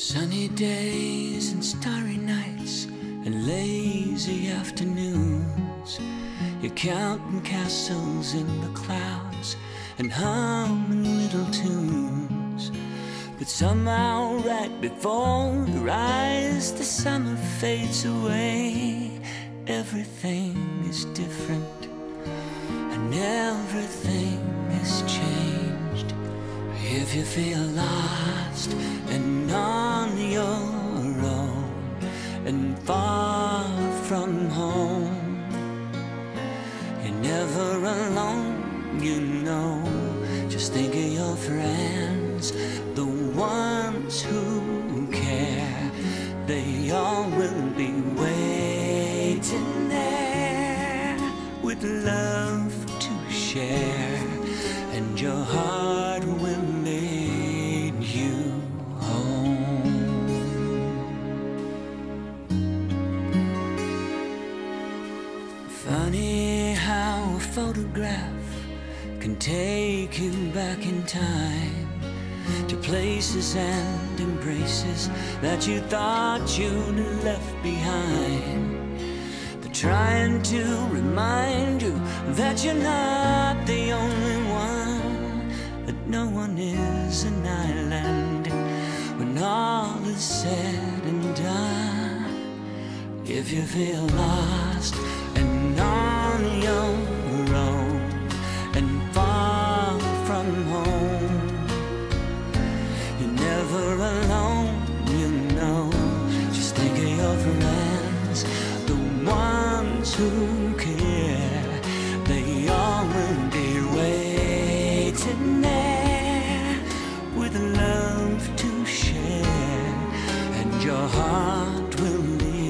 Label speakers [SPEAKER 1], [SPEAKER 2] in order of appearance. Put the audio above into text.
[SPEAKER 1] Sunny days and starry nights and lazy afternoons. You're counting castles in the clouds and humming little tunes. But somehow right before your eyes the summer fades away. Everything is different and everything is changed. If you feel lost and on your own and far from home, you're never alone, you know. Just think of your friends, the ones who care. They all will be waiting there with love to share, and your heart will lead you home. Funny how a photograph can take you back in time to places and embraces that you thought you'd left behind. They're trying to remind you that you're not the only one, that no one is an island when all is said and done. If you feel lost and on your own and far from home, you're never alone, you know. Just think of your friends, the ones who care. They all will be waiting there with love to share, and your heart will lead